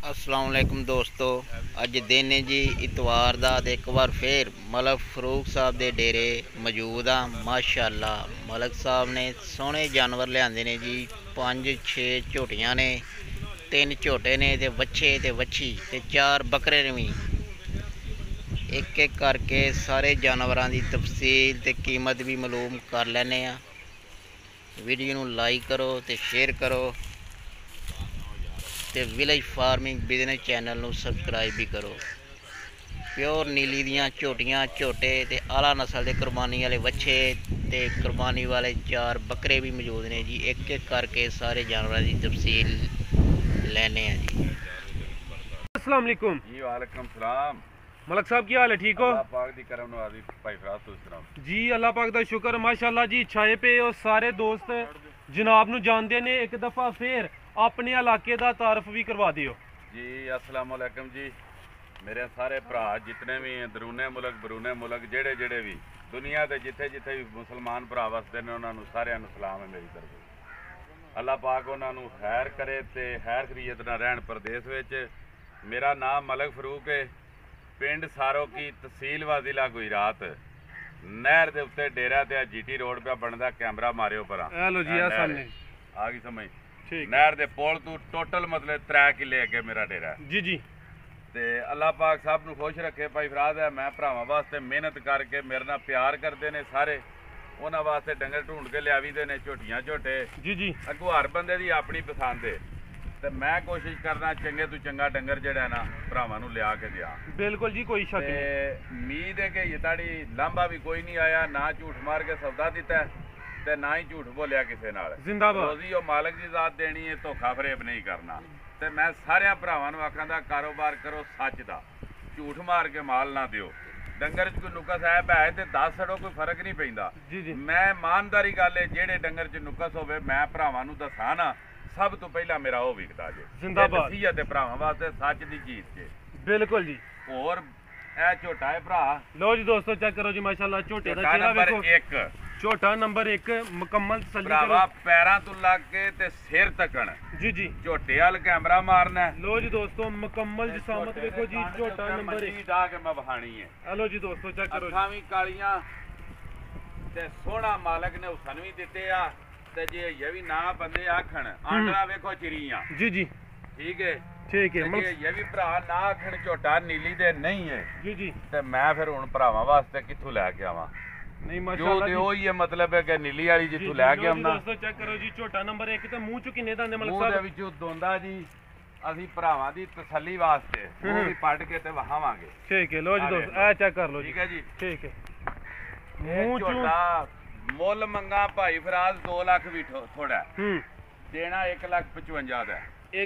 अस्सलाम वालेकुम दोस्तों, अज दिन है जी इतवार दा ते एक बार फिर मलक फरूक साहब दे डेरे मौजूद हाँ। माशाअल्लाह मलक साहब ने सोहने जानवर लियाते ने जी। 5-6 झोटियां ने, 3 झोटे ने ते बच्चे ते वच्छी ते 4 बकरे ने भी। एक एक करके सारे जानवरों की तफसील ते कीमत भी मालूम कर लैने आ। वीडियो नूं लाइक करो ते शेयर करो ते विलेज फार्मिंग बिजनेस चैनल नूं सबसक्राइब भी करो। प्योर नीली दियां झोटियां, झोटे ते आला नस्ल के कुरबानी वाले बच्चे ते कुरबानी वाले 4 बकरे भी मौजूद ने जी। एक एक करके सारे जानवरों की तफसील लेने हैं जी। अस्सलाम वालेकुम जी। वालेकुम सलाम। मलक साहब की हाल है? ठीक हो? अल्लाह पाक दी करम नवाज़ी भाई फराज तुस सुनाओ जी। अल्लाह पाक दा शुक्र माशाल्लाह जी। छाए पे और सारे दोस्त जनाब नूं जानदे ने। एक दफ़ा फिर अपने इलाके दा तारफ भी करवा दियो जी। अस्सलाम वालेकुम जी। मेरे सारे भरा जितने भी अंदरूने मुल्क बरूने मुल्क जेड़े जेड़े भी दुनिया के जिथे जिथे भी मुसलमान भरा वसदे ने उन्होंने सारिਆਂ ਨੂੰ सलाम है मेरी तरफ। अल्लाह पाक उन्होंने खैर करे ते खैर खरीयत ना रहन परदेस विच। मेरा नाम मलक फरूक है, पिंड सारो की तहसील वाजिला गुजरात। नहर के उत्ते डेरा ते जीटी रोड पे बनता, कैमरा मारियो पर हेलो जी। सामने आ गई समझ। ठीक। नहर के पुल तू टोटल मतलब 3 किले अगे मेरा डेरा जी जी। ते अल्लाह पाक सब नूं खुश रखे भाई फराज है। मैं भरावां वास्ते मेहनत करके मेरे नाल प्यार करते ने सारे, उन्हां वास्ते डंगर ढूंढ के लियावी दे ने, झोटियां झोटे। जी जी। अगों हर बंदे दी अपनी पसंद है ते मैं कोशिश करना चंगे तो चंगा डंगर जिहड़ा ना भरावां नूं लिया के दियां। बिल्कुल जी, कोई शक नहीं। ते उम्मीद है कि ये ताड़ी लांभा भी कोई नहीं आया, ना झूठ मार के सौदा दिता ते ना ही झूठ बोलिया किसी नाल। जिंदाबाद। रोजी वो मालक की जात देनी है, धोखा फरेब नहीं करना। ते मैं सारे भरावां नूं आखां दा कारोबार करो सच दा, झूठ मार के माल ना दिओ। डंगर च कोई नुकस है ते दस छड़ो, कोई फर्क नहीं पैंदा। जी जी। मैं ईमानदारी गल है, जेड़े डंगर च नुकस होवे मैं भरावां नूं दसां ना, सब तो पहला मेरा वो विकदा जे। जिंदाबाद। नसीहत है भरावां वास्ते, सच दी चीज जे। बिल्कुल जी। और ए झोटा है भरा, लो जी दोस्तों चेक करो जी माशाल्लाह। झोटे दा झोटा चेहरा नंबर देखो। 1 झोटा नंबर 1 मुकम्मल तसल्ली भरावा, करो। पैरां तो लग के ते सिर तकन जी जी। झोटे वाल कैमरा मारना है। लो जी दोस्तों मुकम्मल जिसामत देखो जी। झोटा नंबर 1 डा के मैं बहानी है। हेलो जी दोस्तों चेक करो। अखां भी कालियां ते सोहना मालक ने हुसन भी दिते आ। ते जे ये भी ना बंदे आखण आंडा वेखो चिड़ियां। जी जी। ठीक है ठीक है। ते ये भी भरा ना आखण झोटा नीली दे नहीं है जी जी। ते मैं फिर हुण भरावां वास्ते कित्थों लैके आवां? नहीं जो माशाल्लाह ते जी। ओही है, मतलब है कि नीली वाली जित्थों लैके आउंदा। दोस्तों चेक करो जी। झोटा नंबर 1 ते मूंह चों किन्ने दंदे मलक मूंह दे साहब? विचों दोंदा जी। ਅਸੀਂ ਭਰਾਵਾਂ ਦੀ ਤਸੱਲੀ ਵਾਸਤੇ ਉਹ ਵੀ ਪੜ ਕੇ ਤੇ ਵਹਾਵਾਂਗੇ। ठीक है। लो जी दोस्त ए चेक कर लो जी। ठीक है जी। ठीक है। ਇਹ मूंह चों ਝੋਟਾ ਮੁੱਲ ਮੰਗਾ ਭਾਈ ਫਰਾਜ਼ 2 ਲੱਖ ਵੀ ਥੋੜਾ ਦੇਣਾ 1,55,000 ਦਾ।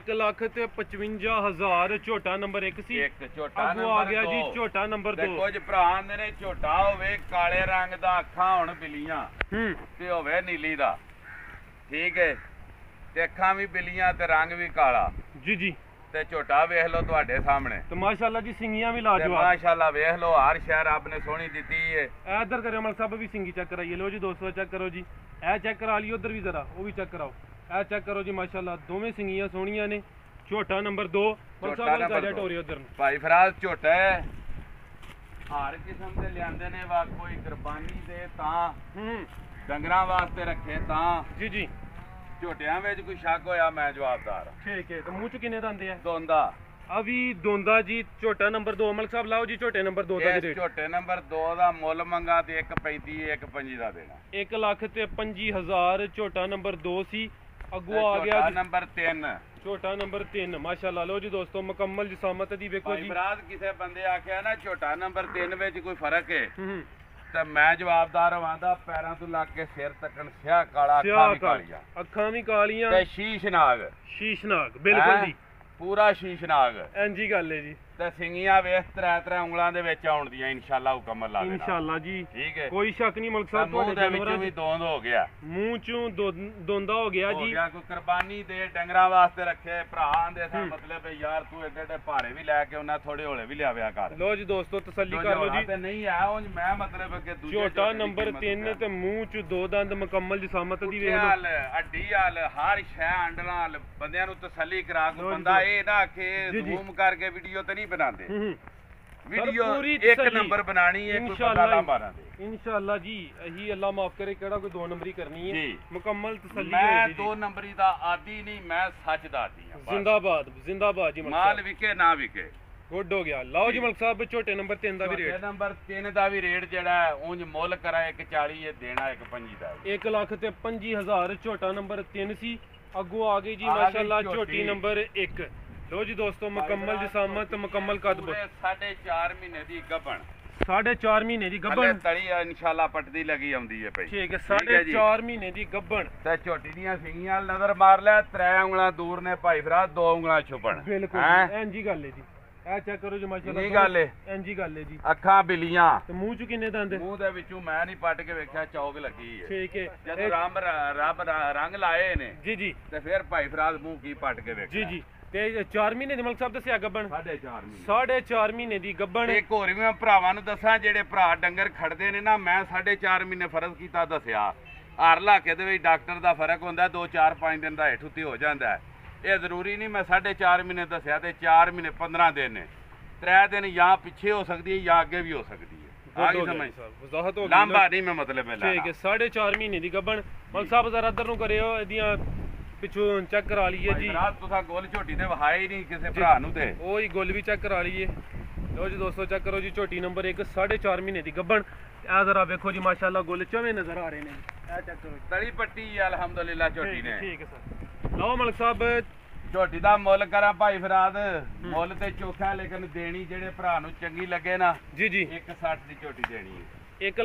1,55,000 झोटा नंबर 1 सी। ਇੱਕ ਝੋਟਾ अगू आ गया जी नंबर 2 झोटा नंबर 2। ਕੁਝ ਭਰਾ ਆਂਦੇ ਨੇ ਝੋਟਾ ਹੋਵੇ ਕਾਲੇ ਰੰਗ ਦਾ, ਅੱਖਾਂ ਹੋਣ ਬਿੱਲੀਆਂ ਤੇ ਹੋਵੇ ਨੀਲੀ ਦਾ। ਠੀਕ ਹੈ ਤੇ ਅੱਖਾਂ ਵੀ ਬਿੱਲੀਆਂ ਤੇ ਰੰਗ ਵੀ ਕਾਲਾ। जी जी। ਤੇ ਝੋਟਾ ਵੇਖ ਲਓ ਤੁਹਾਡੇ ਸਾਹਮਣੇ। तो माशाल्लाह जी सिंगियां भी ਤੇ लाजवाब। ਮਾਸ਼ਾਅੱਲਾ ਵੇਖ ਲਓ, ਹਰ ਸ਼ਹਿਰ ਰੱਬ ਨੇ ਸੋਹਣੀ ਦਿੱਤੀ ਹੈ। इधर करो मलक साहब भी सिंगी चेक कराइए। लो जी दोस्तों चेक करो जी। ए चेक करा लियो उधर भी जरा, वो भी चेक कराओ। ए चेक करो जी माशाल्लाह दोवें सिंगियां सोहणियां ने। झोटा नंबर 2 मलक झोटा साहब नंबर ने दो। टोरी उधर भाई फराज झोटा है हर किस्म के लियाते ने, वा कोई कुर्बानी दे तां डंगरां वास्ते रखे तां। जी जी। झोटियां विच कोई शक होया मैं जवाबदार हां। ठीक है। तो मुंह च किन्ने दंदे है? दोंदा अभी दोंदा जी। झोटा नंबर 2 मलक साहब लाओ जी। झोटे नंबर 2 दा इस रेट झोटे नंबर 2 दा मुੱਲ मंगा ते 1.35 1.25 दा देना। 1,55,000 झोटा नंबर 2 सी। अगू आ गया झोटा जी नंबर 3 झोटा नंबर 3 माशाल्लाह। लो जी दोस्तों मुकम्मल जिसामत दी देखो भाई जी। फराज किसे बंदे आख्या ना झोटा नंबर 3 विच कोई फर्क है ते मैं जवाबदार होवांदा। पैरां तो लग के सिर तकन स्याह काला, अखां भी कालियां, अखां भी कालियां ते शीश नाग। शीशनाग। बिल्कुल जी। पूरा शीशनाग। इंजी गल है जी। ਤੇ ਸਿੰਗੀਆਂ ਵੇਖ ਤਰੇ ਉਂਗਲਾਂ ਦੇ ਵਿੱਚ ਆਉਣ ਦੀਆਂ ਇਨਸ਼ਾਅੱਲਾ ਹੁਕਮ ਅੱਲਾ ਦੇ ਨਾਲ। ਇਨਸ਼ਾਅੱਲਾ ਜੀ ਠੀਕ ਹੈ, ਕੋਈ ਸ਼ੱਕ ਨਹੀਂ ਮਲਕ ਸਾਹਿਬ ਮੂੰਹ ਤੁਹਾਡੇ ਦੇ ਵਿੱਚੋਂ ਜਾਨਵਰਾਂ ਵੀ ਚ ਦੋਂਦ ਹੋ ਗਿਆ, ਮੂੰਹ ਚੋਂ ਦੋਂਦਾ ਹੋ ਗਿਆ ਜੀ। ਕੋਈ ਕੁਰਬਾਨੀ ਦੇ ਡੰਗਰਾਂ ਵਾਸਤੇ ਰੱਖੇ ਭਰਾ ਆਂਦੇ ਸਾ ਮਤਲਬ ਯਾਰ ਤੂੰ ਏਡੇ ਏਡੇ ਭਾਰੇ ਵੀ ਲੈ ਕੇ ਉਹਨਾਂ ਥੋੜੇ ਹੌਲੇ ਵੀ ਲਿਆਵਿਆ ਕਰ। ਲੋ ਜੀ ਦੋਸਤੋ ਤਸੱਲੀ ਕਰ ਲਓ ਜੀ, ਤੇ ਨਹੀਂ ਆ ਉਂਝ ਮੈਂ ਮਤਲਬ ਕਿ ਦੂਜੇ ਝੋਟਾ ਨੰਬਰ 3 ਤੇ ਮੂੰਹ ਚ 2 ਦੰਦ ਮੁਕੰਮਲ ਜਿਸਾਮਤ ਦੀ ਵੇਖ ਲਓ। ਹਾਲ ਹੱਡੀ ਹਾਲ ਹਰ ਸ਼ੈ ਅੰਡਲਾਂ ਹਾਲ ਬੰਦਿਆਂ ਨੂੰ ਤਸੱਲੀ ਕਰਾ ਕੇ ਬੰਦਾ ਇਹ ਨਾ ਕਿ ਜ਼ੂਮ ਕਰਕੇ ਵੀਡੀਓ ਤੇ ਨਹੀਂ ਬਣਾਉਂਦੇ, ਵੀਡੀਓ ਇੱਕ ਨੰਬਰ ਬਣਾਣੀ ਹੈ, ਕੋਈ ਬੰਦਾ ਲਾਂਭਾ ਨਾ ਦੇ ਇਨਸ਼ਾਅੱਲਾ ਜੀ। ਇਹੀ ਅੱਲਾ ਮਾਫ ਕਰੇ ਕਿਹੜਾ ਕੋਈ 2 ਨੰਬਰੀ ਕਰਨੀ ਹੈ, ਮੁਕੰਮਲ ਤਸੱਲੀ ਮੈਂ ਹੋਏਗੀ ਜੀ। 2 ਨੰਬਰੀ ਦਾ ਆਦੀ ਨਹੀਂ, ਮੈਂ ਸੱਚ ਦਾ ਆਦੀ ਹਾਂ। ਜ਼ਿੰਦਾਬਾਦ ਜ਼ਿੰਦਾਬਾਦ ਜੀ ਮਲਕ ਮਾਲ ਸਾਹਿਬ, ਵਿਕੇ ਨਾ ਵਿਕੇ ਗੁੱਡ ਹੋ ਗਿਆ। ਲਓ ਜੀ ਮਲਕ ਸਾਹਿਬ ਝੋਟੇ ਨੰਬਰ 3 ਦਾ ਵੀ ਰੇਟ, ਨੰਬਰ 3 ਦਾ ਵੀ ਰੇਟ ਜਿਹੜਾ ਹੈ ਉਂਝ ਮੁੱਲ ਕਰਾ 140, ਇਹ ਦੇਣਾ 125 ਦਾ 1,25,000 ਝੋਟਾ ਨੰਬਰ 3 ਸੀ। ਅੱਗੋਂ ਆ ਗਈ ਜੀ ਮਾਸ਼ਾਅੱਲਾ ਝੋਟੀ ਨੰਬਰ 1। ਲੋ ਜੀ ਦੋਸਤੋ ਮੁਕੰਮਲ ਜਿਸਾਮਤ ਮੁਕੰਮਲ ਕਦ 4.5 ਮਹੀਨੇ ਦੀ ਗੱਭਣ, 4.5 ਮਹੀਨੇ ਦੀ ਗੱਭਣ ਤਲੀ ਇਨਸ਼ਾਅੱਲਾ ਪਟਦੀ ਲੱਗੀ ਆਉਂਦੀ ਹੈ ਪਈ। ਠੀਕ ਹੈ 4.5 ਮਹੀਨੇ ਦੀ ਗੱਭਣ ਤੇ ਝੋਟੀ ਦੀਆਂ ਸਿੰਗੀਆਂ ਨਜ਼ਰ ਮਾਰ ਲੈ, 3 ਉਂਗਲਾਂ ਦੂਰ ਨੇ ਭਾਈ ਫਰਾ, 2 ਉਂਗਲਾਂ ਛੁਪਣ। ਬਿਲਕੁਲ ਇੰਜੀ ਗੱਲ ਹੈ ਜੀ, ਇਹ ਚੈੱਕ ਕਰੋ ਜੀ ਮਾਸ਼ਾਅੱਲਾ ਨਹੀਂ ਗੱਲ ਹੈ, ਇੰਜੀ ਗੱਲ ਹੈ ਜੀ। ਅੱਖਾਂ ਬਿਲੀਆਂ ਤੇ ਮੂੰਹ ਚ ਕਿੰਨੇ ਦੰਦ? ਮੂੰਹ ਦੇ ਵਿੱਚੋਂ ਮੈਂ ਨਹੀਂ ਪੱਟ ਕੇ ਵੇਖਿਆ, ਚੌਕ ਲੱਗੀ ਹੈ। ਠੀਕ ਹੈ ਜਦ ਰੱਬ ਰੰਗ ਲਾਏ ਨੇ ਜੀ ਜੀ ਤੇ ਫਿਰ ਭਾਈ ਫਰਾਦ ਮੂੰਹ ਕੀ ਪੱਟ ਕੇ ਵੇਖਿਆ। ਜੀ ਜੀ ਤੇ 4 ਮਹੀਨੇ ਦੀ ਮਲਕ ਸਾਹਿਬ ਦੱਸਿਆ ਗੱਭਣ, 4.5 ਮਹੀਨੇ 4.5 ਮਹੀਨੇ ਦੀ ਗੱਭਣ। ਇੱਕ ਹੋਰ ਵੀ ਮੈਂ ਭਰਾਵਾਂ ਨੂੰ ਦੱਸਾਂ, ਜਿਹੜੇ ਭਰਾ ਡੰਗਰ ਖੜਦੇ ਨੇ ਨਾ, ਮੈਂ 4.5 ਮਹੀਨੇ ਫਰਜ਼ ਕੀਤਾ ਦੱਸਿਆ। ਹਰ ਇਲਾਕੇ ਦੇ ਵਿੱਚ ਡਾਕਟਰ ਦਾ ਫਰਕ ਹੁੰਦਾ, 2 4 5 ਦਿਨ ਦਾ ਹੇਠ ਉੱਤੇ ਹੋ ਜਾਂਦਾ। ਇਹ ਜ਼ਰੂਰੀ ਨਹੀਂ ਮੈਂ 4.5 ਮਹੀਨੇ ਦੱਸਿਆ ਤੇ 4 ਮਹੀਨੇ 15 ਦਿਨ ਨੇ। 3 ਦਿਨ ਜਾਂ ਪਿੱਛੇ ਹੋ ਸਕਦੀ ਹੈ ਜਾਂ ਅੱਗੇ ਵੀ ਹੋ ਸਕਦੀ ਹੈ। ਆ ਗਈ ਸਮਝ? ਵਜ਼ਾਹਤ ਹੋ ਗਈ, ਲਾਂਭਾ ਨਹੀਂ ਮੈਂ ਮਤਲਬ ਹੈ। ਠੀਕ ਹੈ 4.5 ਮਹੀਨੇ ਦੀ ਗੱਭਣ। ਮਲਕ ਸਾਹਿਬ ਜ਼ਰਾ ਇੱਧਰ ਨੂੰ ਕਰਿਓ, ਇਹਦੀਆਂ ਪਿੱਛੋਂ ਚੈੱਕ ਕਰਾ ਲਈਏ ਜੀ। ਰਾਤ ਤੁਸੀਂ ਗੋਲ ਝੋਟੀ ਤੇ ਵਹਾਏ ਹੀ ਨਹੀਂ ਕਿਸੇ ਭਰਾ ਨੂੰ ਤੇ ਉਹ ਹੀ ਗੁੱਲ ਵੀ ਚੈੱਕ ਕਰਾ ਲਈਏ। ਲਓ ਜੀ ਦੋਸਤੋ ਚੈੱਕ ਕਰੋ ਜੀ ਝੋਟੀ ਨੰਬਰ 1 4.5 ਮਹੀਨੇ ਦੀ ਗੱਭਣ। ਇਹ ਜ਼ਰਾ ਵੇਖੋ ਜੀ ਮਾਸ਼ਾਅੱਲਾ ਗੁੱਲ ਚਵੇਂ ਨਜ਼ਰ ਆ ਰਹੇ ਨੇ। ਇਹ ਚੈੱਕ ਕਰੋ ਤਲੀ ਪੱਟੀ ਅਲਹਮਦੁਲਿਲਾ ਝੋਟੀ ਨੇ। ਠੀਕ ਹੈ ਸਰ। ਲਓ ਮਲਕ ਸਾਹਿਬ ਝੋਟੀ ਦਾ ਮੁੱਲ ਕਰਾਂ ਭਾਈ ਫਰਾਦ, ਮੁੱਲ ਤੇ ਚੋਖਾ ਲੇਕਿਨ ਦੇਣੀ ਜਿਹੜੇ ਭਰਾ ਨੂੰ ਚੰਗੀ ਲੱਗੇ ਨਾ ਜੀ ਜੀ 160 ਦੀ ਝੋਟੀ ਦੇਣੀ ਹੈ।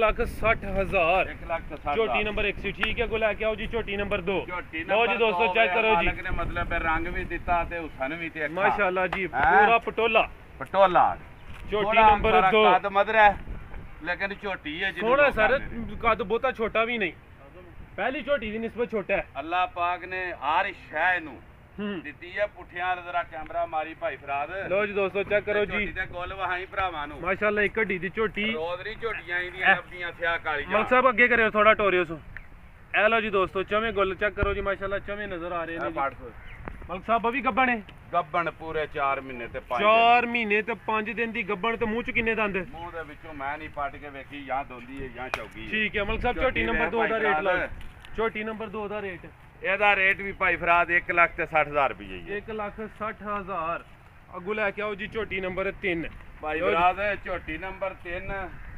1,60,000 1,60,000 ਝੋਟੀ ਨੰਬਰ 1 ਸੀ। ਠੀਕ ਹੈ ਕੋ ਲੈ ਕੇ ਆਓ ਜੀ ਝੋਟੀ ਨੰਬਰ 2। ਝੋਟੀ ਲਓ ਜੀ ਦੋਸਤੋ ਚੈੱਕ ਕਰੋ ਜੀ, ਮਾਲਕ ਨੇ ਮਤਲਬ ਰੰਗ ਵੀ ਦਿੱਤਾ ਤੇ ਹੁਸਨ ਵੀ ਤੇ ਅੱਖਾਂ ਮਾਸ਼ਾਅੱਲਾ ਜੀ ਪੂਰਾ ਪਟੋਲਾ ਪਟੋਲਾ। ਝੋਟੀ ਨੰਬਰ 2 ਕੱਦ ਮਧਰਾ ਲੇਕਿਨ ਝੋਟੀ ਹੈ ਜਿਹਨੂੰ ਥੋੜਾ ਸਰ ਕੱਦ ਬਹੁਤਾ ਛੋਟਾ ਵੀ ਨਹੀਂ, ਪਹਿਲੀ ਝੋਟੀ ਦੀ ਨਿਸਬਤ ਛੋਟਾ ਹੈ। ਅੱਲਾਹ ਪਾਕ ਨੇ ਹਰ ਸ਼ੈ ਨੂੰ ਦਿੱਤੀ ਹੈ ਪੁੱਠਿਆਂ ਜ਼ਰਾ ਕੈਮਰਾ ਮਾਰੀ ਭਾਈ ਫਰਾਦ। ਲਓ ਜੀ ਦੋਸਤੋ ਚੈੱਕ ਕਰੋ ਜੀ, ਝੋਟੀ ਤੇ ਗੁੱਲ ਵਹਾਈ ਭਰਾਵਾਂ ਨੂੰ ਮਾਸ਼ਾਅੱਲਾ ਇੱਕ ਢੀ ਦੀ ਝੋਟੀ। ਰੋਜ਼ਰੀ ਝੋਟੀਆਂ ਇਹਦੀਆਂ ਲੱਭਦੀਆਂ ਸਿਆ ਕਾਲੀਆਂ। ਮਲਕ ਸਾਹਿਬ ਅੱਗੇ ਕਰਿਓ ਥੋੜਾ ਟੋਰਿਓ ਸੋ। ਇਹ ਲਓ ਜੀ ਦੋਸਤੋ ਚਵੇਂ ਗੁੱਲ ਚੈੱਕ ਕਰੋ ਜੀ ਮਾਸ਼ਾਅੱਲਾ ਚਵੇਂ ਨਜ਼ਰ ਆ ਰਹੇ ਨੇ ਜੀ। ਮਲਕ ਸਾਹਿਬ ਉਹ ਵੀ ਗੱਭਣ ਹੈ? ਗੱਭਣ ਪੂਰੇ 4 ਮਹੀਨੇ ਤੇ 5 4 ਮਹੀਨੇ ਤੇ 5 ਦਿਨ ਦੀ ਗੱਭਣ। ਤੇ ਮੂੰਹ ਚ ਕਿੰਨੇ ਦੰਦ? ਮੂੰਹ ਦੇ ਵਿੱਚੋਂ ਮੈਂ ਨਹੀਂ ਪੱਟ ਕੇ ਵੇਖੀ, ਜਾਂ ਦੋਂਦੀ ਹੈ ਜਾਂ ਚੌਗੀ ਹੈ। ਠੀਕ ਹੈ ਮਲਕ ਸਾਹਿਬ ਝੋਟੀ ਨੰਬਰ 2 ਦਾ ਰੇਟ ਲਾਓ। ਝੋਟੀ ਨੰਬਰ 2 ਦਾ ਰੇਟ, ਇਹਦਾ ਰੇਟ ਵੀ ਭਾਈ ਫਰਾਦ 1,60,000 ਰੁਪਏ ਹੀ ਹੈ। 1,60,000। ਅੱਗੂ ਲੈ ਕੇ ਆਓ ਜੀ ਝੋਟੀ ਨੰਬਰ 3 ਭਾਈ ਫਰਾਦ ਝੋਟੀ ਨੰਬਰ 3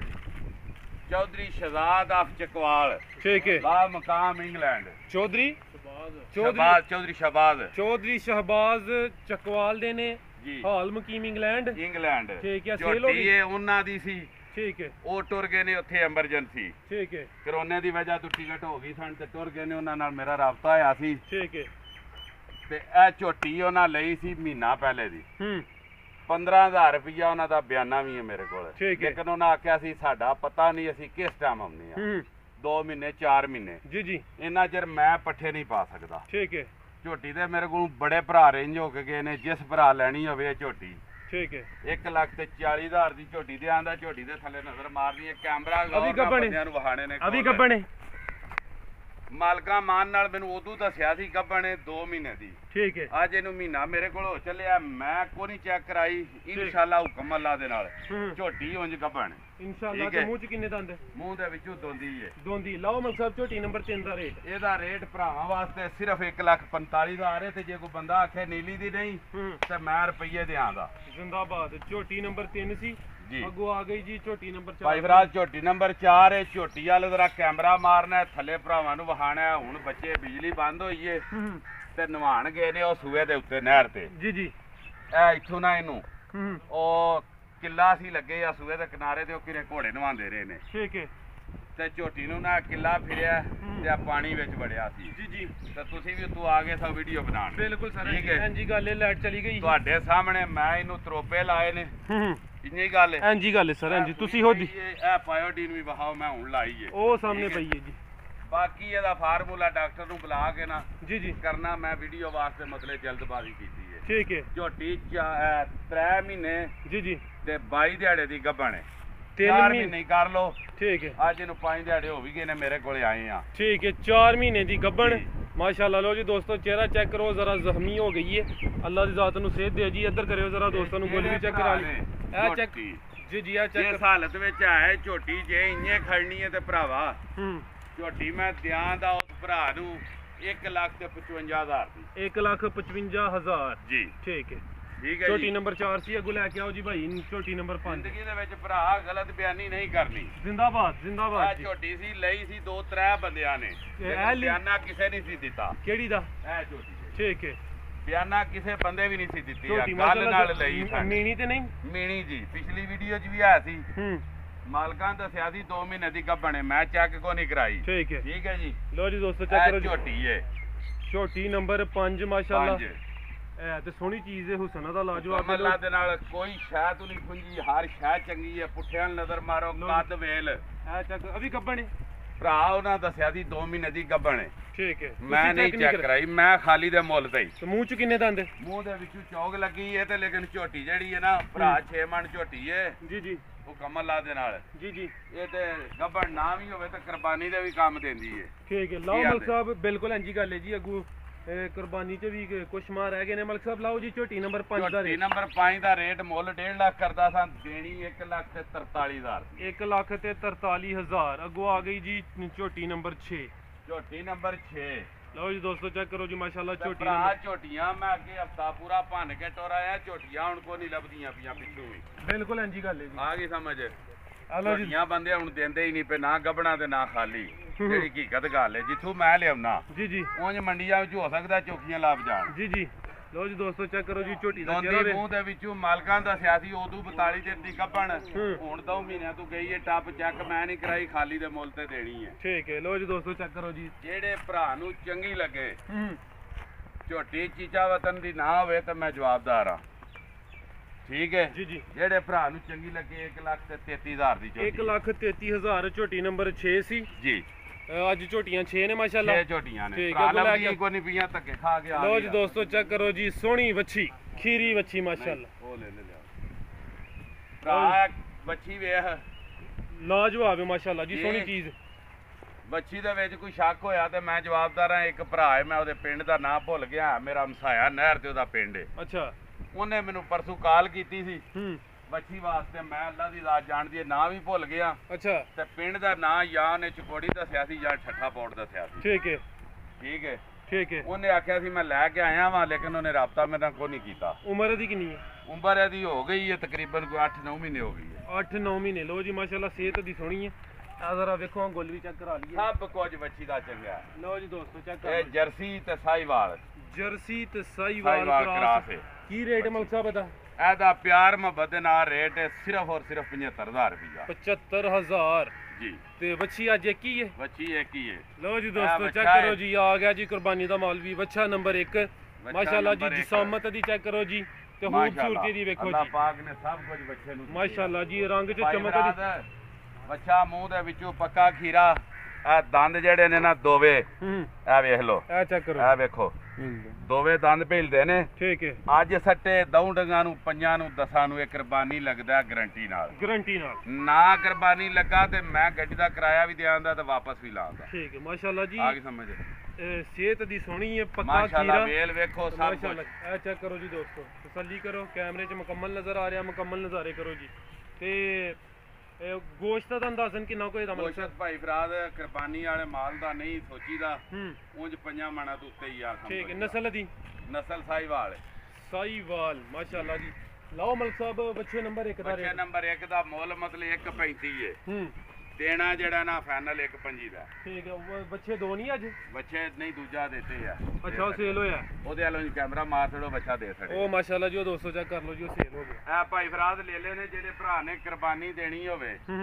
ਚੌਧਰੀ ਸ਼ਹਜ਼ਾਦ ਆਫ ਚਕਵਾਲ। ਠੀਕ ਹੈ ਬਾ ਮਕਾਮ ਇੰਗਲੈਂਡ। ਚੌਧਰੀ ਚੌਧਰੀ ਸ਼ਹਬਾਜ਼ ਚਕਵਾਲ ਦੇ ਨੇ ਜੀ, ਹਾਲ ਮਕੀਮ ਇੰਗਲੈਂਡ। ਠੀਕ ਹੈ ਸੇਲ ਹੋ ਝੋਟੀ ਗਈ। ਇਹ ਉਹਨਾਂ ਦੀ ਸੀ, ਠੀਕ ਹੈ ਉਹ ਟੁਰ ਗਏ ਨੇ ਉੱਥੇ ਐਮਰਜੈਂਸੀ, ਠੀਕ ਹੈ ਕਰੋਨੇ ਦੀ ਵਜ੍ਹਾ ਤੋਂ ਟਿਕਟ ਹੋ ਗਈ ਸਨ ਤੇ ਟੁਰ ਗਏ ਨੇ। ਉਹਨਾਂ ਨਾਲ ਮੇਰਾ ਰਾਬਤਾ ਹੋਇਆ ਸੀ ਠੀਕ ਹੈ ਤੇ ਇਹ ਝੋਟੀ ਉਹਨਾਂ ਲਈ ਸੀ ਮਹੀਨਾ ਪਹਿਲੇ ਦੀ। 15,000 ਰੁਪਇਆ ਉਹਨਾਂ ਦਾ ਬਿਆਨਾ ਵੀ ਹੈ ਮੇਰੇ ਕੋਲ। ਠੀਕ ਹੈ। ਲੇਕਿਨ ਉਹਨਾਂ ਆਖਿਆ ਸੀ ਸਾਡਾ ਪਤਾ ਨਹੀਂ ਅਸੀਂ ਕਿਸ ਟਾਈਮ ਆਉਂਦੇ ਆ, 2 ਮਹੀਨੇ 4 ਮਹੀਨੇ ਜੀ ਜੀ ਇੰਨਾ ਚਿਰ ਮੈਂ ਪੱਠੇ ਨਹੀਂ ਪਾ ਸਕਦਾ। ਠੀਕ ਹੈ ਝੋਟੀ ਦੇ ਮੇਰੇ ਕੋਲ ਬੜੇ ਭਰਾ ਰੇਂਜ ਹੋ ਕੇ ਗਏ ਨੇ, ਜਿਸ ਭਰਾ ਲੈਣੀ ਹੋਵੇ ਇਹ ਝੋਟੀ ਠੀਕ ਹੈ 1,40,000 ਦੀ ਝੋਟੀ ਦੇ ਆਂਦਾ। ਝੋਟੀ ਦੇ ਥੱਲੇ ਨਜ਼ਰ ਮਾਰਨੀ ਹੈ, ਕੈਮਰਾ ਅਭੀ ਗੱਭਣ ਬੰਦਿਆਂ ਨੂੰ ਵਹਾਣੇ ਨੇ। ਅਭੀ ਗੱਭਣ ਹੈ? ਮਾਲਕਾ ਮਾਨ ਨਾਲ ਮੈਨੂੰ ਉਦੋਂ ਦੱਸਿਆ ਸੀ ਗੱਭਣ 2 ਮਹੀਨੇ ਦੀ। ਠੀਕ ਹੈ ਅੱਜ ਇਹਨੂੰ ਮਹੀਨਾ ਮੇਰੇ ਕੋਲ ਹੋ ਚੱਲਿਆ, ਮੈਂ ਕੋਈ ਨਹੀਂ ਚੈੱਕ ਕਰਾਈ। ਇਨਸ਼ਾਅੱਲਾ ਹੁਕਮ ਅੱਲਾ ਦੇ ਨਾਲ ਝੋਟੀ ਉਂਝ ਗੱਭਣ ਇਨਸ਼ਾਅੱਲਾ। ਤੇ ਮੂੰਹ ਚ ਕਿੰਨੇ ਦੰਦ? ਮੂੰਹ ਦੇ ਵਿੱਚੋਂ ਦੋਂਦੀ ਹੈ। ਦੋਂਦੀ। ਲਾਓ ਮਲਕ ਸਾਹਿਬ ਝੋਟੀ ਨੰਬਰ 3 ਦਾ ਰੇਟ। ਇਹਦਾ ਰੇਟ ਭਰਾਵਾਂ ਵਾਸਤੇ ਸਿਰਫ 1,45,000 ਹੈ ਤੇ ਜੇ ਕੋਈ ਬੰਦਾ ਆਖੇ ਨੀਲੀ ਦੀ ਨਹੀਂ ਤੇ ਮੈਂ ਰੁਪਈਏ ਦਿਆਂਦਾ। ਜ਼ਿੰਦਾਬਾਦ। ਝੋਟੀ ਨੰਬਰ 3 ਸੀ ਜੀ। ਅੱਗੋਂ ਆ ਗਈ ਜੀ ਝੋਟੀ ਨੰਬਰ 4। ਭਾਈ ਫਰਾਜ਼ ਝੋਟੀ ਨੰਬਰ 4 ਹੈ। ਝੋਟੀ ਵਾਲੇ ਜ਼ਰਾ ਕੈਮਰਾ ਮਾਰਨਾ ਹੈ, ਥੱਲੇ ਭਰਾਵਾਂ ਨੂੰ ਵਹਾਣਾ ਹੈ। ਹੁਣ ਬੱਚੇ ਬਿਜਲੀ ਬੰਦ ਹੋਈ ਏ ਤੇ ਨਵਾਣ ਗਏ ਨੇ ਉਹ ਸੂਏ ਦੇ ਉੱਤੇ ਨਹਿਰ ਤੇ। ਜੀ ਜੀ ਇਹ ਇੱਥੋਂ ਨਾ ਇਹਨੂੰ ਉਹ ਕਿੱਲਾ ਸੀ ਲੱਗੇ ਆ ਸੂਏ ਦੇ ਕਿਨਾਰੇ ਤੇ, ਉਹ ਕਿਰੇ ਘੋੜੇ ਨਵਾਉਂਦੇ ਰਹੇ ਨੇ। ਠੀਕ ਹੈ ਤੇ ਝੋਟੀ ਨੂੰ ਨਾ ਕਿੱਲਾ ਫਿਰਿਆ ਤੇ ਆ ਪਾਣੀ ਵਿੱਚ ਵੜਿਆ ਸੀ ਜੀ ਜੀ ਤੇ ਤੁਸੀਂ ਵੀ ਉੱਤੋਂ ਆ ਗਏ ਸੋ ਵੀਡੀਓ ਬਣਾਉਣ ਬਿਲਕੁਲ ਸਰ ਠੀਕ ਹੈ। ਹਾਂਜੀ ਗੱਲ ਇਹ ਲਾਈਟ ਚਲੀ ਗਈ ਤੁਹਾਡੇ ਸਾਹਮਣੇ ਮੈਂ ਇਹਨੂੰ ਤਰੋਪੇ ਲਾਏ ਨੇ ਹੂੰ ਇੰਨੀ ਗੱਲ ਹੈ ਹਾਂਜੀ ਗੱਲ ਹੈ ਸਰ ਹਾਂਜੀ ਤੁਸੀਂ ਹੋ ਇਹ ਪਾਇਓਡੀਨ ਵੀ ਵਹਾਓ ਮੈਂ ਹੁਣ ਲਾਈ ਏ ਉਹ ਸਾਹਮਣੇ ਪਈ ਹੈ ਜੀ ਬਾਕੀ ਇਹਦਾ ਫਾਰਮੂਲਾ ਡਾਕਟਰ ਨੂੰ ਬੁਲਾ ਕੇ ਨਾ ਜੀ ਜੀ ਕਰਨਾ ਮੈਂ ਵੀਡੀਓ ਵਾਸਤੇ ਮਤਲਬ ਜਲਦਬਾਜ਼ੀ ਕੀਤੀ ਹੈ ਠੀਕ ਹੈ ਝੋਟੀ 3 ਮਹੀਨੇ ਜੀ ਜੀ ਤੇ 22 ਦਿਹਾੜੇ ਦੀ ਗੱਭਣ ਹੈ 3 4 ਮਹੀਨੇ ਮਹੀਨੇ ਕਰ ਲਓ ਠੀਕ ਹੈ ਅੱਜ ਇਹਨੂੰ 5 ਦਿਹਾੜੇ ਹੋ ਵੀ ਗਏ ਨੇ ਮੇਰੇ ਕੋਲੇ ਆਏ ਆ ठीक है 4 महीने ਦੀ ਗੱਭਣ ਜੀ। ਮਾਸ਼ਾਅੱਲਾ ਲੋ ਜੀ ਦੋਸਤੋ ਚਿਹਰਾ ਚੈੱਕ ਕਰੋ ਜ਼ਰਾ ਜ਼ਖਮੀ ਹੋ ਗਈ ਹੈ ਅੱਲਾ ਦੀ ਜ਼ਾਤ ਨੂੰ ਸਿਹਤ ਦੇ ਜੀ ਇੱਧਰ ਕਰਿਓ ਜ਼ਰਾ ਦੋਸਤਾਂ ਨੂੰ ਗੋਲੀ ਵੀ ਚੈੱਕ ਕਰਾ ਲਈ ਇਹ ਚੈੱਕ ਝੋਟੀ ਜੀ ਜੀ ਇਹ ਚੈੱਕ ਜਿਸ ਹਾਲਤ ਵਿੱਚ ਹੈ ਝੋਟੀ ਜੇ ਇੰਨੇ ਖੜਨੀ ਹੈ ਤੇ ਭਰਾਵਾ ਹੂੰ ਝੋਟੀ ਮੈਂ ਦਿਆਂ ਦਾ ਉਸ ਭਰਾ ਨੂੰ 1,55,000 ਦੀ 1,55,000 ਜੀ ਠੀਕ ਹੈ ਠੀਕ ਹੈ ਝੋਟੀ ਜੀ ਨੰਬਰ 4 ਸੀ ਅੱਗੋਂ ਲੈ ਕੇ ਆਓ ਜੀ ਭਾਈ ਝੋਟੀ ਨੰਬਰ 5 ਜ਼ਿੰਦਗੀ ਦੇ ਵਿੱਚ ਭਰਾ ਗਲਤ ਬਿਆਨੀ ਨਹੀਂ ਕਰਨੀ ਜ਼ਿੰਦਾਬਾਦ ਆ ਜ਼ਿੰਦਾਬਾਦ ਜੀ ਝੋਟੀ ਸੀ ਲਈ ਸੀ 2-3 ਬੰਦਿਆਂ ਨੇ ਇਹ ਲੇਕਿਨ ਲਈ- ਬਿਆਨਾ ਕਿਸੇ ਨਹੀਂ ਸੀ ਦਿੱਤਾ ਕਿਹੜੀ ਦਾ ਇਹ ਝੋਟੀ ਸੀ। ਠੀਕ ਹੈ ਬਿਆਨਾ ਕਿਸੇ ਬੰਦੇ ਵੀ ਨਹੀਂ ਸੀ ਦਿੱਤੀ ਆ ਝੋਟੀ ਗੱਲ ਮਾਸ਼ਾਅੱਲਾ ਨਾਲ ਲਈ ਸਾਡੀ। ਮੀਣੀ ਤੇ ਨਹੀਂ ਮੀਣੀ ਜੀ ਪਿਛਲੀ ਵੀਡੀਓ 'ਚ ਵੀ ਆਇਆ ਸੀ ਹੂੰ ਮਾਲਕਾਂ ਦੱਸਿਆ ਸੀ 2 ਮਹੀਨੇ ਦੀ ਗੱਭਣੇ ਮੈਂ ਚੈੱਕ ਕੋ ਨਹੀਂ ਕਰਾਈ ਠੀਕ ਹੈ ਠੀਕ ਹੈ ਜੀ ਲੋ ਜੀ ਦੋਸਤੋ ਚੈੱਕ ਕਰੋ ਇਹ ਜੀ ਝੋਟੀ ਏ ਝੋਟੀ ਨੰਬਰ 5 ਮਾਸ਼ਾਅੱਲਾ 5 ਇਹ ਤੇ ਸੋਹਣੀ ਚੀਜ਼ ਹੈ ਹੁਸਨ ਦਾ ਲਾਜਵਾਬ ਅੱਲਾ ਦੇ ਨਾਲ ਕੋਈ ਸ਼ਾਇ ਤੋਂ ਨਹੀਂ ਖੁੰਜੀ ਹਰ ਸ਼ਾਇ ਚੰਗੀ ਹੈ ਪੁੱਠਿਆਂ ਨੂੰ ਨਜ਼ਰ ਮਾਰੋ ਲਓ। ਕੱਦ ਵੇਲ ਇਹ ਚੈੱਕ ਅਭੀ ਗੱਭਣ ਹੈ ਭਰਾ ਉਹਨਾਂ ਦੱਸਿਆ ਸੀ 2 ਮਹੀਨੇ ਦੀ ਗੱਭਣੇ ਠੀਕ ਹੈ ਮੈਂ ਤੁਸੀਂ ਨਹੀਂ check ਚੈੱਕ ਕਰਾਈ ਮੈਂ ਖਾਲੀ ਦੇ ਮੁੱਲ ਤੇ ਹੀ ਤੇ ਮੂੰਹ ਚ ਕਿੰਨੇ ਦੰਦ ਮੂੰਹ ਦੇ ਵਿੱਚੋਂ ਚੌਗ ਲੱਗੀ ਏ ਤੇ ਲੇਕਿਨ ਝੋਟੀ ਜਿਹੜੀ ਹੈ ਨਾ ਭਰਾ 6 ਮਣ ਝੋਟੀ ਏ ਜੀ ਜੀ ਉਹ ਕਮਲ ਲਾ ਦੇ ਨਾਲ ਜੀ ਜੀ ਇਹ ਤੇ ਗੱਭਣ ਨਾ ਵੀ ਹੋਵੇ ਤਾਂ ਕੁਰਬਾਨੀ ਦੇ ਵੀ ਕੰਮ ਦਿੰਦੀ ਏ ਠੀਕ ਹੈ ਲਾਓ ਕੀ ਮਲਕ ਆਖਦੇ? ਸਾਹਿਬ ਬਿਲਕੁਲ ਇੰਜੀ ਗੱਲ ਹੈ ਜੀ ਅੱਗੂ ਕੁਰਬਾਨੀ ਚ ਵੀ ਕੁਛ ਮਾਰ ਰਹਿ ਗਏ ਨੇ ਮਲਕ ਸਾਹਿਬ ਲਾਓ ਜੀ ਝੋਟੀ ਨੰਬਰ 5 ਦਾ ਝੋਟੀ ਰੇਟ ਨੰਬਰ 5 ਦਾ ਰੇਟ ਮੁੱਲ 1.5 ਲੱਖ ਕਰਦਾ ਸਾਂ ਦੇਣੀ 1,43,000 1,43,000 ਅੱਗੋਂ ਆ ਗਈ ਜੀ ਝੋਟੀ ਨੰਬਰ 6 ਝੋਟੀ ਨੰਬਰ 6 ਲਓ ਜੀ ਦੋਸਤੋ ਚੈੱਕ ਕਰੋ ਜੀ ਮਾਸ਼ਾਅੱਲਾ ਝੋਟੀ ਭਰਾ ਨੰਬਰ ਝੋਟੀਆਂ ਮੈਂ ਅੱਗੇ ਹਫਤਾ ਪੂਰਾ ਭੰਨ ਕੇ ਟੋਰ ਆਇਆ ਝੋਟੀਆਂ ਹੁਣ ਕੋ ਨਹੀਂ ਲੱਭਦੀਆਂ ਪਈਆਂ ਪਿੱਛੋਂ ਵੀ ਬਿਲਕੁਲ ਇੰਜੀ ਗੱਲ ਹੈ ਜੀ ਆ ਗਈ ਸਮਝ ਆ ਲਓ ਜੀ ਝੋਟੀਆਂ ਬੰਦੇ ਹੁਣ ਦਿੰਦੇ ਹੀ ਨਹੀਂ ਪਏ ਨਾ ਗੱਬਣਾ ਤੇ ਨਾ ਖਾਲੀ ਜਿਹੜੀ ਹਕੀਕਤ ਗੱਲ ਹੈ ਜਿੱਥੋਂ ਮੈਂ ਲਿਆਉਣਾ ਜੀ ਜੀ ਉਂਝ ਮੰਡੀਆਂ ਵਿੱਚ ਹੋ ਸਕਦਾ ਚੌਕੀਆਂ ਲੱਭ ਜਾਣ ਜੀ ਜੀ ਲਓ ਜੀ ਦੋਸਤੋ ਚੈੱਕ ਕਰੋ ਜੀ ਝੋਟੀ ਦਾ ਚਿਹਰਾ ਦੋਂਦੀ ਵੇ ਮੂੰਹ ਦੇ ਵਿੱਚੋਂ ਮਾਲਕਾਂ ਦਾ ਸਿਆਸੀ ਉਦੋਂ 42 ਦਿਨ ਦੀ ਗੱਭਣ ਹੂੰ। ਹੁਣ 2 ਮਹੀਨਿਆਂ ਤੋਂ ਗਈ ਹੈ ਟੱਪ ਚੱਕ ਮੈਂ ਨਹੀਂ ਕਰਾਈ ਖਾਲੀ ਦੇ ਮੁੱਲ ਤੇ ਦੇਣੀ ਹੈ ਠੀਕ ਹੈ ਲਓ ਜੀ ਦੋਸਤੋ ਚੈੱਕ ਕਰੋ ਜੀ ਜਿਹੜੇ ਭਰਾ ਨੂੰ ਚੰਗੀ ਲੱਗੇ ਹੂੰ ਝੋਟੀ ਚੀਚਾ ਵਤਨ ਦੀ ਨਾ ਹੋਵੇ ਤਾਂ ਮੈਂ ਜਵਾਬਦਾਰ ਹਾਂ ਠੀਕ ਹੈ ਜੀ ਜੀ ਜਿਹੜੇ ਭਰਾ ਨੂੰ ਚੰਗੀ ਲੱਗੇ 1,33,000 ਦੀ ਝੋਟੀ 1,33,000 ਝੋਟੀ ਨੰਬਰ 6 ਸੀ ਜੀ ਅੱਜ ਝੋਟੀਆਂ 6 ਨੇ ਮਾਸ਼ਾਅੱਲਾ 6 ਝੋਟੀਆਂ ਨੇ ਠੀਕ ਹੈ, ਭਰਾ ਅੱਗੋਂ ਲੈ ਲੱਭਦੀਆਂ ਕੇ- ਕੋਈ ਨਹੀਂ ਪਈਆਂ ਧੱਕੇ ਖਾ ਕੇ ਆ ਲਓ ਗਈ ਜੀ ਆ। ਦੋਸਤੋ ਚੈੱਕ ਕਰੋ ਜੀ ਸੋਹਣੀ ਵੱਛੀ ਖੀਰੀ ਵੱਛੀ ਮਾਸ਼ਾਅੱਲਾ ਉਹ ਲੈ ਲੈ ਭਰਾ ਬੱਚੀ ਵੇਖ ਲਾਜਵਾਬ ਹੈ ਮਾਸ਼ਾਅੱਲਾ ਜੀ ਸੋਹਣੀ ਇਹ- ਚੀਜ਼ ਬੱਚੀ ਦੇ ਵਿੱਚ ਕੋਈ ਸ਼ੱਕ ਹੋਇਆ ਤੇ ਮੈਂ ਜਵਾਬਦਾਰ ਹਾਂ ਇੱਕ ਭਰਾ ਹੈ ਮੈਂ ਉਹਦੇ ਪਿੰਡ ਦਾ ਨਾਂ ਭੁੱਲ ਗਿਆ ਮੇਰਾ ਹਮਸਾਇਆ ਨਹਿਰ ਤੇ ਉਹਦਾ ਪਿੰਡ ਹੈ ਅੱਛਾ ਉਹਨੇ ਮੈਨੂੰ ਪਰਸੋਂ ਕਾਲ ਕੀਤੀ ਸੀ ਹੂੰ ਬੱਚੀ ਵਾਸਤੇ ਮੈਂ ਅੱਲਾ ਦੀ ਜ਼ਾਤ ਜਾਣਦੀ ਹੈ ਨਾਂ ਵੀ ਭੁੱਲ ਗਿਆ ਅੱਛਾ ਤੇ ਪਿੰਡ ਦਾ ਨਾਂ ਜਾਂ ਨੇ ਚਕੋੜੀ ਦੱਸਿਆ ਸੀ ਜਾਂ ਠੱਠਾ ਪੌੜ ਦੱਸਿਆ ਸੀ ਠੀਕ ਹੈ ਠੀਕ ਹੈ ਠੀਕ ਹੈ ਉਹਨੇ ਆਖਿਆ ਸੀ ਮੈਂ ਲੈ ਕੇ ਆਇਆ ਵਾਂ ਲੇਕਿਨ ਉਹਨੇ ਰਾਬਤਾ ਮੇਰੇ ਨਾਲ ਕੋਈ ਨਹੀਂ ਕੀਤਾ ਉਮਰ ਦੀ ਕਿੰਨੀ ਹੈ ਉਮਰ ਇਹਦੀ ਹੋ ਗਈ ਹੈ ਤਕਰੀਬਨ ਕੋਈ 8-9 ਮਹੀਨੇ ਹੋ ਗਈ ਹੈ 8-9 ਮਹੀਨੇ ਲਓ ਜੀ ਮਾਸ਼ਾਅੱਲਾ ਸਿਹਤ ਦੀ ਸੋਹਣੀ ਹੈ ਆ ਜ਼ਰਾ ਵੇਖੋ ਗੁੱਲ ਵੀ ਚੈੱਕ ਕਰਾ ਲਈਏ ਸਭ ਕੁਝ ਬੱਚੀ ਦਾ ਚੰਗਾ ਹੈ। ਲਓ ਜੀ ਦੋਸਤੋ ਚੈੱਕ ਕਰ ਇਹ ਲਓ। ਜਰਸੀ ਤੇ ਸਾਈਵਾਲ ਜਰਸੀ ਤੇ ਸਾਈਵਾਲ ਸਾਈਵਾਲ ਕਰਾਸ ਕਰਾਸ ਹੈ ਕੀ ਰੇਟ ਮਲਕ ਸਾਹਿਬ ਇਹਦਾ ਇਹਦਾ ਪਿਆਰ ਮੁਹੱਬਤ ਦੇ ਨਾਲ ਰੇਟ ਹੈ ਸਿਰਫ ਔਰ ਸਿਰਫ 75,000 ਰੁਪਇਆ 75000 ਜੀ ਤੇ ਵੱਛੀ ਅੱਜ ਇੱਕ ਹੀ ਹੈ ਬੱਚੀ ਇੱਕ ਹੀ ਹੈ ਲਓ ਜੀ ਦੋਸਤੋ ਚੈੱਕ ਵੱਛਾ ਕਰੋ ਹੈ। ਜੀ ਆ ਗਿਆ ਜੀ ਕੁਰਬਾਨੀ ਦਾ ਮਾਲ ਵੀ ਵੱਛਾ ਨੰਬਰ 1 ਮਾਸ਼ਾਅੱਲਾ ਜੀ ਨੰਬਰ ਇੱਕ। ਜਿਸਾਮਤ ਦੀ ਚੈੱਕ ਕਰੋ ਜੀ ਤੇ ਮਾਸ਼ਾਅੱਲਾ, ਖੂਬਸੂਰਤੀ ਦੀ ਵੇਖੋ ਅੱਲਾਹ ਜੀ ਪਾਕ ਨੇ ਸਭ ਕੁਝ ਬੱਚੇ ਨੂੰ ਦਿੱਤਾ। ਮਾਸ਼ਾਅੱਲਾ ਜੀ ਰੰਗ ਚ ਭਾਈ ਚਮਕ ਦੀ ਬਰਾਦਰ, ਬੱਚਾ ਮੂੰਹ ਦੇ ਵਿੱਚੋਂ ਪੱਕਾ ਖੀਰਾ ਇਹ ਦੰਦ ਜਿਹੜੇ ਨੇ ਨਾ ਦੋਵੇ ਹੂੰ ਇਹ ਵੇਖ ਲਓ ਇਹ ਚੈੱਕ ਕਰੋ ਇਹ ਵੇਖੋ ਦੋਵੇ ਦੰਦ ਭਿਲਦੇ ਨੇ ਠੀਕ ਹੈ ਅੱਜ ਸੱਟੇ ਦਊ ਡੰਗਾਂ ਨੂੰ ਪੰਜਾਂ ਨੂੰ ਦਸਾਂ ਨੂੰ ਇਹ ਕੁਰਬਾਨੀ ਲੱਗਦਾ ਗਰੰਟੀ ਨਾਲ ਗਰੰਟੀ ਨਾਲ ਨਾ ਕੁਰਬਾਨੀ ਲੱਗਾ ਤੇ ਮੈਂ ਗੱਡੀ ਦਾ ਕਿਰਾਇਆ ਵੀ ਦਿਆਂਦਾ ਤੇ ਵਾਪਸ ਵੀ ਲਾਉਂਦਾ ਠੀਕ ਹੈ ਮਾਸ਼ਾਅੱਲਾ ਜੀ ਆ ਗਈ ਸਮਝ ਸਿਹਤ ਦੀ ਸੋਹਣੀ ਹੈ ਪੱਕਾ ਮਾਸ਼ਾਅੱਲਾ ਖੀਰਾ ਵੇਲ ਵੇਖੋ ਸਭ ਮਾਸ਼ਾਅੱਲਾ ਕੁਝ ਇਹ ਚੈੱਕ ਕਰੋ ਜੀ ਦੋਸਤੋ ਤਸੱਲੀ ਕਰੋ ਕੈਮਰੇ 'ਚ ਮੁਕੰਮਲ ਨਜ਼ਰ ਆ ਰਿਹਾ ਮੁਕੰਮਲ ਨਜ਼ਾਰੇ ਕਰੋ ਜੀ ਤੇ ਗੋਸ਼ਤ ਦਾ ਅੰਦਾਜ਼ਨ ਕਿੰਨਾ ਕੋਈ ਦਾ ਮਤਲਬ ਕੋਸ਼ਿਸ਼ ਭਾਈ ਫਰਾਦ ਕੁਰਬਾਨੀ ਵਾਲੇ ਮਾਲ ਦਾ ਨਹੀਂ ਸੋਚੀਦਾ ਹੂੰ ਉਂਝ ਪੰਜਾਂ ਮਣਾ ਤੋਂ ਉੱਤੇ ਹੀ ਆ ਠੀਕ ਹੈ ਨਸਲ ਦੀ ਨਸਲ ਸਾਈਵਾਲ ਸਾਈਵਾਲ ਮਾਸ਼ਾਅੱਲਾ ਜੀ ਲਾਓ ਮਲਕ ਸਾਹਿਬ ਬੱਚੇ ਨੰਬਰ 1 ਦਾ ਬੱਚੇ ਰੇਟ ਨੰਬਰ 1 ਦਾ ਮੁੱਲ ਮਤਲਬ 1.35 ਹੈ ਹੂੰ ਦੇਣਾ ਜਿਹੜਾ ਨਾ ਫਾਈਨਲ 1.25 ਦਾ ਠੀਕ ਹੈ ਉਹ ਬੱਚੇ ਦੋ ਨਹੀਂ ਅੱਜ ਬੱਚੇ ਨਹੀਂ ਦੂਜਾ ਦਿੱਤੇ ਆ ਅੱਛਾ ਉਹ ਸੇਲ ਹੋਇਆ ਉਹਦੇ ਵੱਲੋਂ ਕੈਮਰਾ ਮਾਰ ਛੜੋ ਬੱਚਾ ਦੇ ਛੜੇ ਉਹ ਮਾਸ਼ਾਅੱਲਾ ਜੀ ਉਹ ਦੋਸਤੋ ਚੈੱਕ ਕਰ ਲਓ ਜੀ ਉਹ ਸੇਲ ਹੋ ਗਿਆ ਇਹ ਭਾਈ ਫਰਾਦ ਲੈ ਲੈ ਨੇ ਜਿਹੜੇ ਭਰਾ ਨੇ ਕੁਰਬਾਨੀ ਦੇਣੀ ਹੋਵੇ ਹੂੰ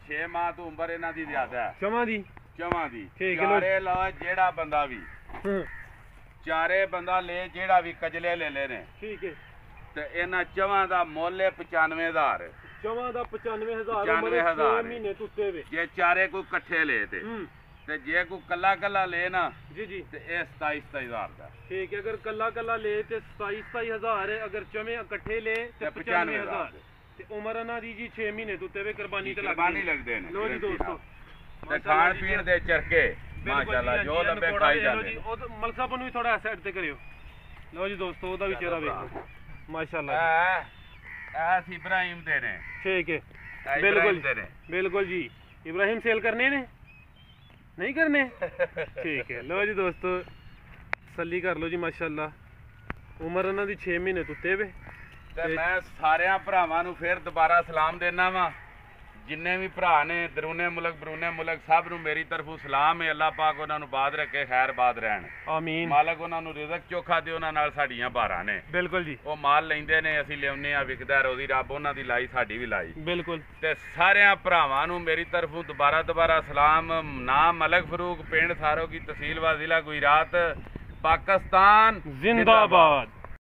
6 ਮਾਹ ਤੋਂ ਉਮਰ ਇਹਨਾਂ ਦੀ ਜ਼ਿਆਦਾ ਹੈ ਚਵਾਂ ਦੀ ਚਵਾਂ ਦੀ ਠੀਕ ਹੈ ਲਓ। ਚਾਰੇ ਲਾ ਜਿਹੜਾ ਬੰਦਾ ਵੀ ਹੂੰ ਚਾਰੇ ਬੰਦਾ ਲੈ ਜਿਹੜਾ ਵੀ ਕਜਲੇ ਲੈ ਲੈਣੇ ਠੀਕ ਹੈ। ਤੇ ਇਹਨਾਂ ਚਵਾਂ ਦਾ ਮੁੱਲ ਹੈ 95,000 ਚਵਾਂ ਦਾ 95,000 95,000 ਮਹੀਨੇ ਤੁੱਤੇ ਵੇ। ਜੇ ਚਾਰੇ ਕੋਈ ਇਕੱਠੇ ਲੈ ਤੇ ਜੇ ਕੋਈ ਕੱਲਾ ਕੱਲਾ ਲੈ ਨਾ ਜੀ ਜੀ ਤੇ ਇਹ 27,000 ਦਾ ਠੀਕ ਹੈ। ਅਗਰ ਕੱਲਾ ਕੱਲਾ ਲੈ ਤੇ 27,000 ਹੈ, ਅਗਰ ਚਵੇਂ ਇਕੱਠੇ ਲੈ ਤੇ 95,000 ਤੇ ਉਮਰ ਇਹਨਾਂ ਦੀ ਜੀ 6 ਮਹੀਨੇ ਤੁੱਤੇ ਵੇ। ਕੁਰਬਾਨੀ ਤੇ ਕੁਰਬਾਨੀ ਲੱਗਦੇ ਨੇ। ਲੋ ਜੀ ਦੋਸਤੋ ਤੇ ਖਾਣ ਪੀਣ ਦੇ ਚਰਕੇ ਮਾਸ਼ਾਅੱਲਾ ਜੋ ਲੱਭੇ ਖਾਈ ਜਾਂਦੇ ਨੇ। ਉਹ ਮਲਕ ਸਾਹਿਬ ਨੂੰ ਵੀ ਥੋੜਾ ਸਾਈਡ ਤੇ ਕਰਿਓ। ਲੋ ਜੀ ਦੋਸਤੋ ਉਹਦਾ ਵੀ ਚਿਹਰਾ ਵੇਖੋ ਮਾਸ਼ਾਅੱਲਾ ਐਸ ਇਬਰਾਹੀਮ ਦੇ ਨੇ। ਠੀਕ ਹੈ ਇਹ ਬਿਲकुल ਇਬਰਾਹੀਮ ਦੇ ਨੇ। ਬਿਲकुल ਜੀ। ਇਬਰਾਹੀਮ ਸੇਲ ਕਰਨੇ ਨੇ ਨਹੀਂ ਕਰਨੇ ਠੀਕ ਹੈ। ਲੋ ਜੀ ਦੋਸਤੋ ਤਸੱਲੀ ਕਰ ਲਓ ਜੀ ਮਾਸ਼ਾਅੱਲਾ ਉਮਰ ਇਹਨਾਂ ਦੀ 6 ਮਹੀਨੇ ਤੁੱਤੇ ਵੇ। ਤੇ ਮੈਂ ਸਾਰਿਆਂ ਭਰਾਵਾਂ ਨੂੰ ਫਿਰ ਦੁਬਾਰਾ ਸਲਾਮ ਦੇਣਾ ਵਾ ਜਿੰਨੇ ਵੀ ਭਰਾ ਨੇ ਦਰੂਨੇ ਮੁਲਕ ਬਰੂਨੇ ਮੁਲਕ ਸਭ ਨੂੰ ਮੇਰੀ ਤਰਫੋਂ ਸਲਾਮ ਹੈ। ਅੱਲਾਹ ਪਾਕ ਉਹਨਾਂ ਨੂੰ ਬਾਦ ਰੱਖੇ ਖੈਰਬਾਦ ਰਹਿਣ ਆਮੀਨ। ਮਾਲਕ ਉਹਨਾਂ ਨੂੰ ਰਿਜ਼ਕ ਚੋਖਾ ਦੇ ਉਹਨਾਂ ਨਾਲ ਸਾਡੀਆਂ ਬਾਰਾਂ ਨੇ। ਬਿਲਕੁਲ ਜੀ। ਉਹ ਮਾਲ ਲੈਂਦੇ ਨੇ ਅਸੀਂ ਲਿਆਉਂਦੇ ਆ ਵਿਕਦਾ ਰੋਜ਼ੀ ਰੱਬ ਉਹਨਾਂ ਦੀ ਲਾਈ ਸਾਡੀ ਵੀ ਲਾਈ। ਬਿਲਕੁਲ ਤੇ ਸਾਰਿਆਂ ਭਰਾਵਾਂ ਨੂੰ ਮੇਰੀ ਤਰਫੋਂ ਦੁਬਾਰਾ ਸਲਾਮ। ਨਾਮ ਮਲਕ ਫਰੂਕ ਪਿੰਡ ਸਾਰੋ ਕੀ ਤਹਿਸੀਲ व ਜ਼ਿਲ੍ਹਾ ਗੁਜਰਾਤ पाकिस्तान जिंदाबाद।